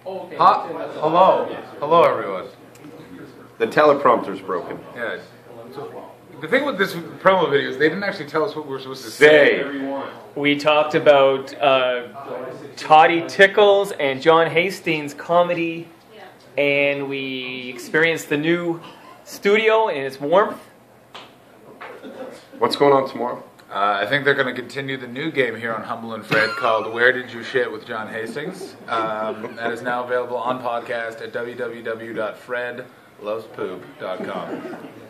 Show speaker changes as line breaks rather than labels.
Hello, everyone.
The teleprompter's broken.
Yeah. So, the thing with this promo video is they didn't actually tell us what we were supposed to say.
We talked about Toddy Tickles and John Hastings comedy, and we experienced the new studio and its warmth.
What's going on tomorrow?
I think they're going to continue the new game here on Humble and Fred called Where Did You Shit with John Hastings. That is now available on podcast at www.fredlovespoop.com.